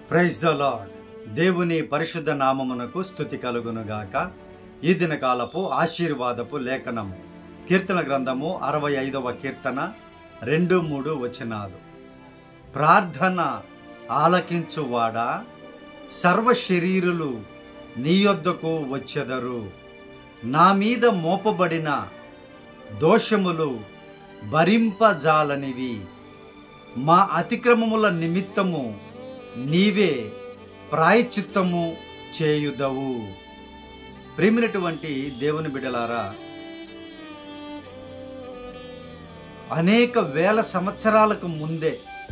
Praise the lord. దేవుని పరిశుద్ధ నామమునకు స్తుతి కలుగునుగాక. ఈ దినకాలపు ఆశీర్వాదపు లేఖనము కీర్తన గ్రంథము 65వ కీర్తన 2-3 వచనాలు. ప్రార్థన ఆలకించువాడా, సర్వ శరీరులు నీ యొద్దకు వచ్చెదరు. నా మీద మోపబడిన దోషములు భరింపజాలనివి. మా అతిక్రమముల నిమిత్తము నీవే ప్రాయశ్చిత్తము చేయుదవు. ప్రేమినటువంటి దేవుని బిడ్డలారా, అనేక వేల సంవత్సరాలకు ముందే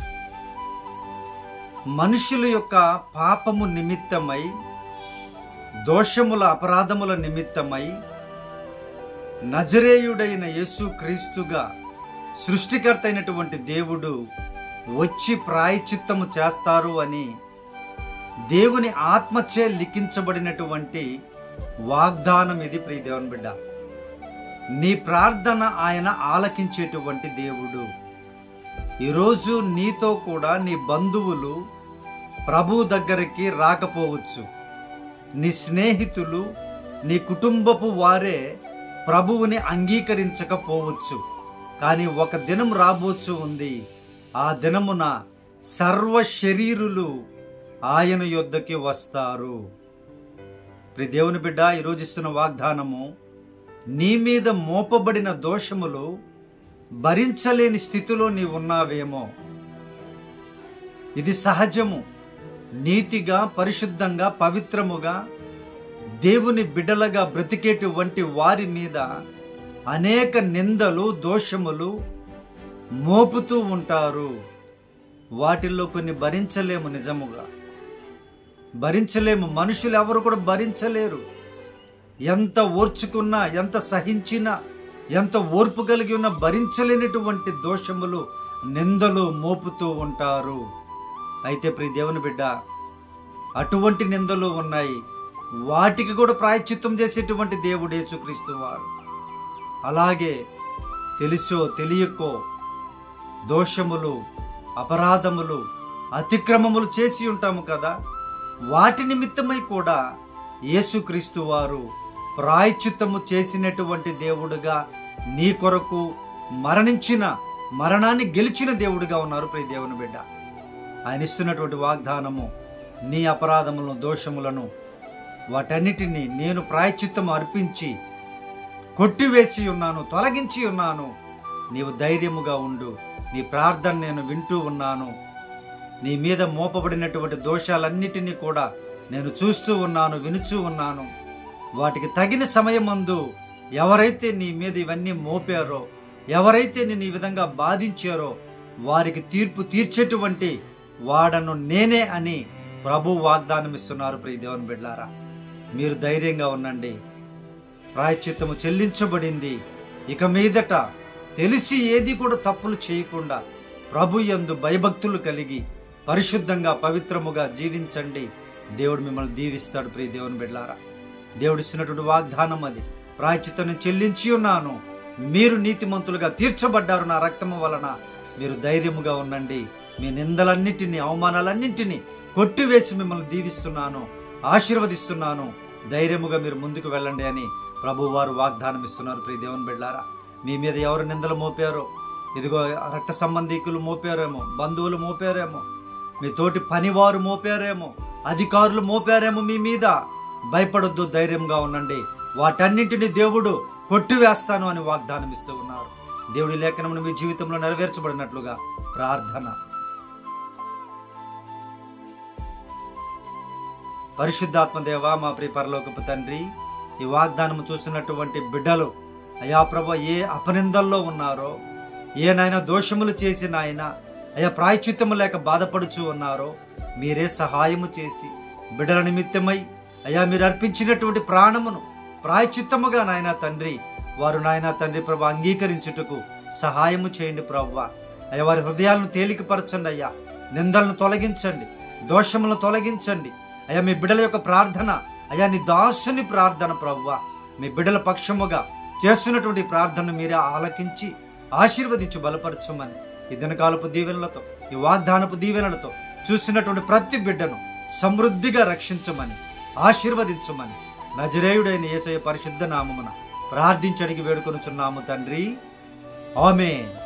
మనుషుల యొక్క పాపము నిమిత్తమై, దోషముల అపరాధముల నిమిత్తమై నజరేయుడైన యేసు క్రీస్తుగా సృష్టికర్త అయినటువంటి దేవుడు వచ్చి ప్రాయశ్చిత్తము చేస్తారు అని దేవుని ఆత్మచే లిఖించబడినటువంటి వాగ్దానం ఇది. ప్రియ దేవుని బిడ్డ, నీ ప్రార్థన ఆయన ఆలకించేటువంటి దేవుడు. ఈరోజు నీతో కూడా నీ బంధువులు ప్రభు దగ్గరికి రాకపోవచ్చు. నీ స్నేహితులు, నీ కుటుంబపు వారే ప్రభువుని అంగీకరించకపోవచ్చు. కానీ ఒక దినం రాబోచు ఉంది. ఆ దినమున సర్వ శరీరులు ఆయన యొద్దకి వస్తారు. ప్రియ దేవుని బిడ్డ, ఈరోజు ఇస్తున్న వాగ్దానము, నీ మీద మోపబడిన దోషములు భరించలేని స్థితిలో నీ ఉన్నావేమో. ఇది సహజము. నీతిగా, పరిశుద్ధంగా, పవిత్రముగా దేవుని బిడ్డలుగా బ్రతికేటువంటి వారి మీద అనేక నిందలు, దోషములు మోపుతూ ఉంటారు. వాటిల్లో కొన్ని భరించలేము. నిజముగా భరించలేము. మనుషులు ఎవరు కూడా భరించలేరు. ఎంత ఓర్చుకున్నా, ఎంత సహించినా, ఎంత ఓర్పు కలిగి ఉన్నా భరించలేనటువంటి దోషములు, నిందలు మోపుతూ ఉంటారు. అయితే ప్రియ దేవుని బిడ్డ, అటువంటి నిందలు ఉన్నాయి. వాటికి కూడా ప్రాయశ్చిత్తం చేసేటువంటి దేవుడు యేసుక్రీస్తు వారు. అలాగే తెలుసో తెలియకో దోషములు, అపరాధములు, అతిక్రమములు చేసి ఉంటాము కదా. వాటి నిమిత్తమై కూడా యేసుక్రీస్తు వారు ప్రాయశ్చిత్తము చేసినటువంటి దేవుడుగా, నీ కొరకు మరణించిన, మరణాన్ని గెలిచిన దేవుడుగా ఉన్నారు. ప్రియ దేవుని బిడ్డ, ఆయన ఇస్తున్నటువంటి వాగ్దానము, నీ అపరాధములను, దోషములను వాటన్నిటినీ నేను ప్రాయశ్చిత్తము అర్పించి కొట్టివేసి ఉన్నాను, తొలగించి ఉన్నాను. నీవు ధైర్యముగా ఉండు. నీ ప్రార్థన నేను వింటూ ఉన్నాను. నీ మీద మోపబడినటువంటి దోషాలన్నిటినీ కూడా నేను చూస్తూ ఉన్నాను, వినుచూ ఉన్నాను. వాటికి తగిన సమయమందు ఎవరైతే నీ మీద ఇవన్నీ మోపారో, ఎవరైతే నేను ఈ విధంగా బాధించారో వారికి తీర్పు తీర్చేటువంటి వాడను నేనే అని ప్రభు వాగ్దానం ఇస్తున్నారు. ప్రియ దేవుని బిడ్డలారా, మీరు ధైర్యంగా ఉండండి. ప్రాయశ్చిత్తము చెల్లించబడింది. ఇక మీదట తెలిసి ఏది కూడా తప్పులు చేయకుండా ప్రభు యందు భయభక్తులు కలిగి పరిశుద్ధంగా, పవిత్రముగా జీవించండి. దేవుడు మిమ్మల్ని దీవిస్తాడు. ప్రియ దేవుని బిడ్డలారా, దేవుడు ఇచ్చినటువంటి వాగ్దానం అది. ప్రాయశ్చిత్తం చెల్లించి ఉన్నాను, మీరు నీతిమంతులుగా తీర్చబడ్డారు నా రక్తము వలన. మీరు ధైర్యముగా ఉండండి. మీ నిందలన్నిటినీ, అవమానాలన్నింటినీ కొట్టివేసి మిమ్మల్ని దీవిస్తున్నాను, ఆశీర్వదిస్తున్నాను. ధైర్యముగా మీరు ముందుకు వెళ్ళండి అని ప్రభు వారు వాగ్దానం ఇస్తున్నారు. ప్రియ దేవుని బిడ్డలారా, మీ మీద ఎవరు నిందలు మోపారో, ఇదిగో రక్త సంబంధికులు మోపారేమో, బంధువులు మోపారేమో, మీ తోటి పనివారు మోపారేమో, అధికారులు మోపారేమో మీ మీద, భయపడొద్దు, ధైర్యంగా ఉండండి. వాటన్నింటినీ దేవుడు కొట్టివేస్తాను అని వాగ్దానం ఇస్తూ ఉన్నారు. దేవుడి లేఖనమును మీ జీవితంలో నెరవేర్చబడినట్లుగా ప్రార్థన. పరిశుద్ధాత్మ దేవా, మా ప్రియ పరలోకపు తండ్రి, ఈ వాగ్దానము చూస్తున్నటువంటి బిడ్డలు అయా ప్రభు, ఏ అపనిందల్లో ఉన్నారో, ఏనైనా దోషములు చేసి నాయన అయా ప్రాయశ్చిత్తము లేక బాధపడుచు ఉన్నారో, మీరే సహాయము చేసి బిడ్డల నిమిత్తమై అయా మీరు అర్పించినటువంటి ప్రాణమును ప్రాయశ్చిత్తముగా నాయన తండ్రి, వారు నాయన తండ్రి ప్రభు అంగీకరించుటకు సహాయము చేయండి. ప్రభువ అయ్యా, వారి హృదయాలను తేలికపరచండి. అయ్యా, నిందలను తొలగించండి, దోషములను తొలగించండి. అయ్యా, మీ బిడ్డల యొక్క ప్రార్థన, అయ్యా నీ దాసుని ప్రార్థన ప్రభువ, మీ బిడ్డల పక్షముగా చేస్తున్నటువంటి ప్రార్థనను మీరే ఆలకించి ఆశీర్వదించి బలపరచమని ఈ దినకాలపు దీవెనలతో, ఈ వాగ్దానపు దీవెనలతో చూసినటువంటి ప్రతి బిడ్డను సమృద్ధిగా రక్షించమని, ఆశీర్వదించమని నజరేయుడైన యేసయ్య పరిశుద్ధ నామమున ప్రార్థించి అడిగి వేడుకొనుచున్నాము తండ్రి. ఆమేన్.